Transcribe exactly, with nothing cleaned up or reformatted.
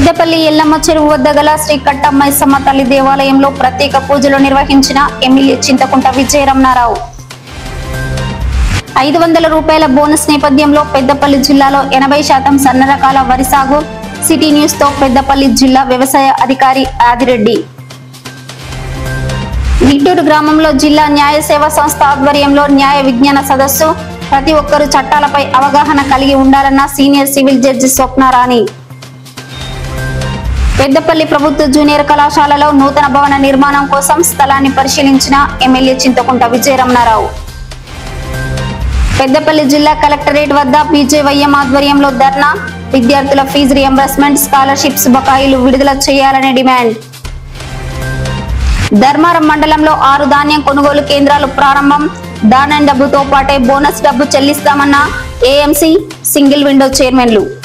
పెద్దపల్లి ఎల్లమ్మ చెరువు వద్ద గల శ్రీ కట్టమైసమ్మ తల్లి దేవాలయంలో ప్రత్యేక పూజలు నిర్వహించిన ఎమ్మెల్యే చింతకుంట విజయరమణారావు. ఐదు వందల రూపాయల బోనస్ నేపథ్యంలో పెద్దపల్లి జిల్లాలో ఎనభై శాతం సన్న రకాల వరి సాగు. సిటీ న్యూస్ తో పెద్దపల్లి జిల్లా వ్యవసాయ అధికారి ఆదిరెడ్డి. నిట్టూరు గ్రామంలో జిల్లా న్యాయ సేవా సంస్థ ఆధ్వర్యంలో న్యాయ విజ్ఞాన సదస్సు. ప్రతి ఒక్కరూ చట్టాలపై అవగాహన కలిగి ఉండాలన్న senior civil judge Swapnarani. Peddapalli ప్రభుత్వ జూనియర్ కళాశాలలో నూతన భవన నిర్మాణం కోసం స్థలాన్ని పరిశీలించిన ఎమ్మెల్యే చింతకుంట విజయరమణారావు. పెద్దపల్లి జిల్లా కలెక్టరేట్ వద్ద బీజేవైఎం ఆధ్వర్యంలో ధర్నా. విద్యార్థుల ఫీజు రియంబర్స్మెంట్, స్కాలర్షిప్స్ బకాయిలు విడుదల చేయాలని డిమాండ్. ధర్మారం మండలంలో ఆరు ధాన్యం కొనుగోలు కేంద్రాలు ప్రారంభం. ధాన్యం డబ్బుతో పాటే బోనస్ డబ్బు చెల్లిస్తామన్న ఏఎంసీ సింగిల్ విండో చైర్మన్లు.